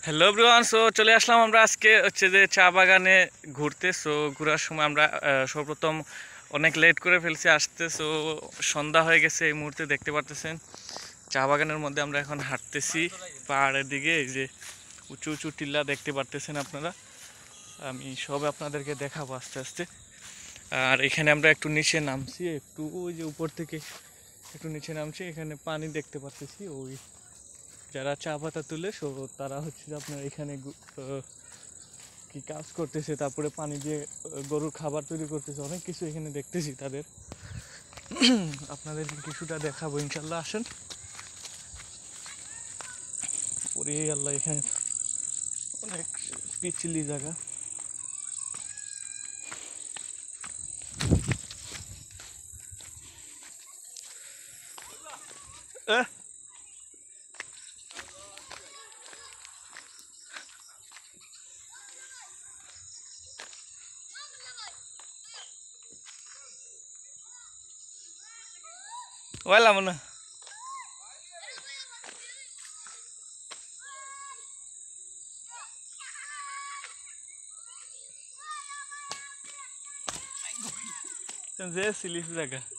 Hello everyone, so চলে আসলাম আমরা আজকে হচ্ছে যে চা বাগানে ঘুরতে। সো ঘোরার সময় আমরা সর্বপ্রথম অনেক লেট করে ফেলছি আসতে। সো সন্ধ্যা হয়ে গেছে এই মুহূর্তে, দেখতে পারতেছেন চা বাগানের মধ্যে আমরা এখন হাঁটতেছি পাহাড়ের দিকে। এই যে উঁচু উঁচু টিল্লা দেখতে পারতেছেন আপনারা, আমি সব আপনাদেরকে দেখাবো আস্তে আস্তে। আর এখানে আমরা একটু নিচে নামছি, একটু ওই যে উপর থেকে একটু নিচে নামছি, এখানে পানি দেখতে পারতেছি। ওই যারা চা পাতা তুলে, সো তারা হচ্ছে আপনার এখানে কি কাজ করতেছে, তারপরে পানি দিয়ে গরুর খাবার তৈরি করতেছে, অনেক কিছু এখানে দেখতেছি তাদের। আপনাদের কিছুটা দেখাবো ইনশাল্লাহ, আসেন। ওরে আল্লাহ, এখানে অনেক পিচ্ছিলি জায়গা। ওয়ালা মনে যে সিলিস জায়গা।